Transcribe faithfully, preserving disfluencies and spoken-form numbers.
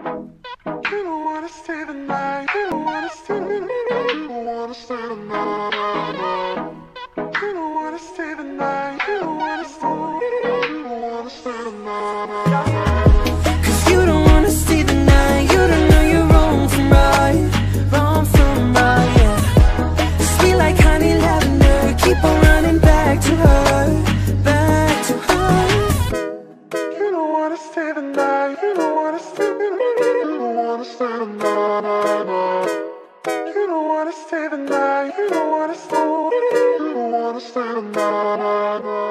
You don't wanna stay the night. You don't wanna stay. You don't wanna stay the night. You don't wanna stay the night. You don't wanna stay. You don't wanna stay the night. Cause you don't wanna stay the night. You don't know you're wrong from right, wrong from right, yeah. Sweet like honey lavender, keep on running back to her, back to her. You don't wanna stay the night. You don't wanna stay. You don't wanna stay the night. You don't wanna stay the night. You don't wanna stay. You don't wanna stay the night.